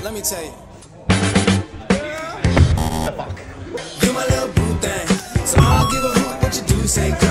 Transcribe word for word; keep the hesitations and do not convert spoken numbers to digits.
let me tell you. The fuck? You my little boo thing, so I don't give a hoot what you do say.